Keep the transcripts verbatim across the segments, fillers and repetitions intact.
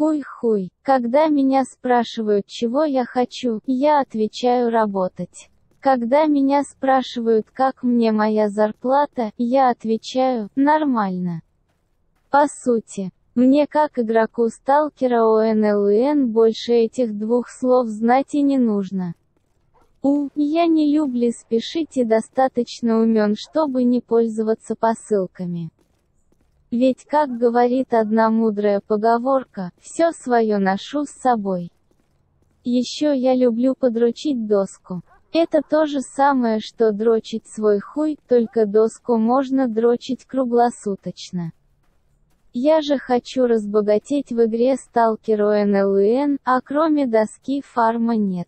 Хуй-хуй. Когда меня спрашивают, чего я хочу, я отвечаю работать. Когда меня спрашивают, как мне моя зарплата, я отвечаю, нормально. По сути, мне как игроку сталкера ОНЛН больше этих двух слов знать и не нужно. У, я не люблю спешить и достаточно умен, чтобы не пользоваться посылками. Ведь, как говорит одна мудрая поговорка, все свое ношу с собой. Еще я люблю подрочить доску. Это то же самое, что дрочить свой хуй, только доску можно дрочить круглосуточно. Я же хочу разбогатеть в игре Stalker ОНЛН, а кроме доски фарма нет.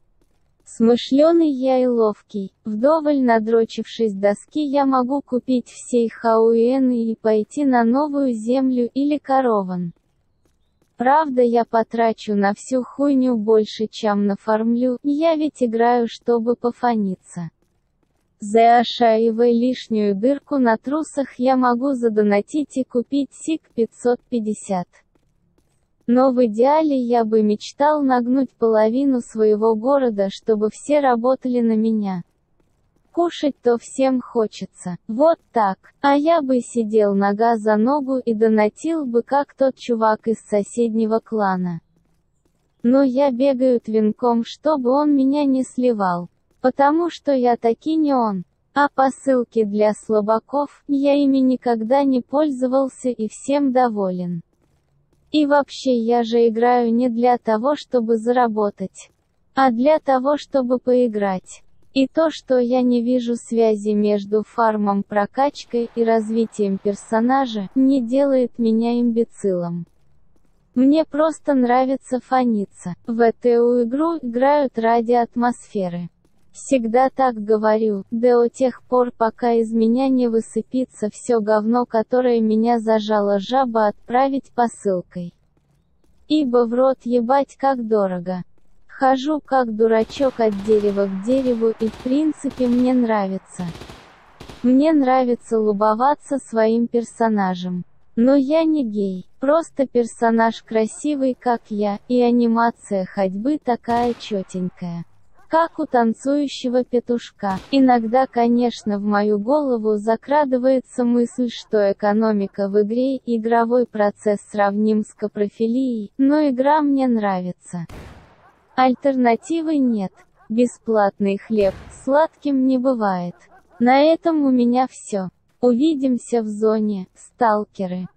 Смышленый я и ловкий, вдоволь надрочившись доски я могу купить все хауэны и пойти на новую землю или корован. Правда, я потрачу на всю хуйню больше, чем нафармлю, я ведь играю, чтобы пофаниться. Заошаивая лишнюю дырку на трусах я могу задонатить и купить сик пятьсот пятьдесят. Но в идеале я бы мечтал нагнуть половину своего города, чтобы все работали на меня. Кушать-то всем хочется, вот так, а я бы сидел нога за ногу и донатил бы как тот чувак из соседнего клана. Но я бегаю твинком, чтобы он меня не сливал, потому что я таки не он. А посылки для слабаков, я ими никогда не пользовался и всем доволен. И вообще я же играю не для того, чтобы заработать, а для того, чтобы поиграть. И то, что я не вижу связи между фармом, прокачкой и развитием персонажа, не делает меня имбецилом. Мне просто нравится фаниться. В эту игру играют ради атмосферы. Всегда так говорю, да до тех пор, пока из меня не высыпется все говно, которое меня зажала жаба, отправить посылкой. Ибо в рот ебать как дорого. Хожу как дурачок от дерева к дереву и в принципе мне нравится. Мне нравится любоваться своим персонажем. Но я не гей, просто персонаж красивый как я, и анимация ходьбы такая чётенькая, как у танцующего петушка. Иногда, конечно, в мою голову закрадывается мысль, что экономика в игре и игровой процесс сравним с капрофилией, но игра мне нравится. Альтернативы нет. Бесплатный хлеб сладким не бывает. На этом у меня все. Увидимся в зоне, сталкеры.